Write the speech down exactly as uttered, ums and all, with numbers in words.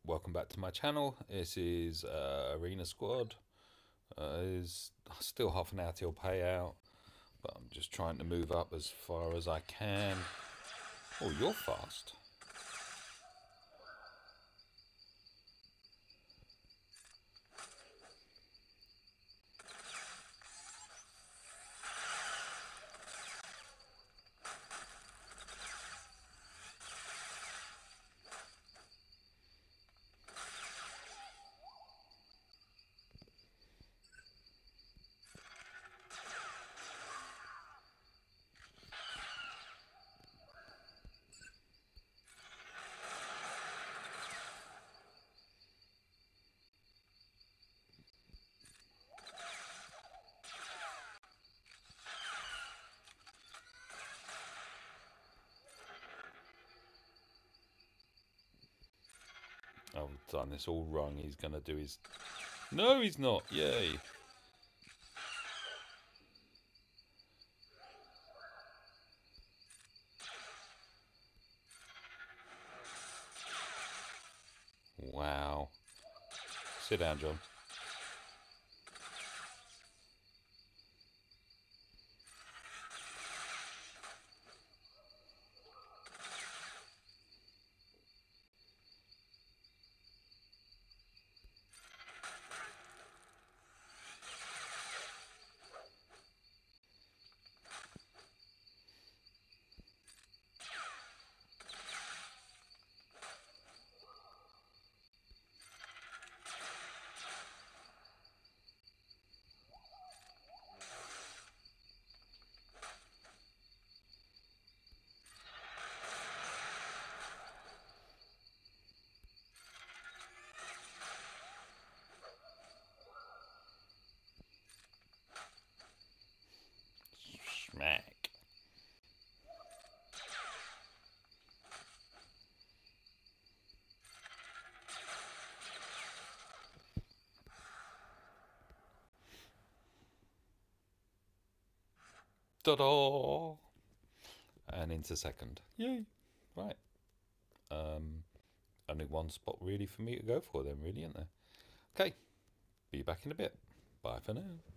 welcome back to my channel. This is uh, Arena Squad. Uh, is still half an hour till payout, but I'm just trying to move up as far as I can. Oh, you're fast. I've done this all wrong. He's going to do his... No, he's not. Yay. Wow. Sit down, John. Smack. Ta-da! And into second. Yay! Right. Um, only one spot really for me to go for then, really, isn't there? Okay. Be back in a bit. Bye for now.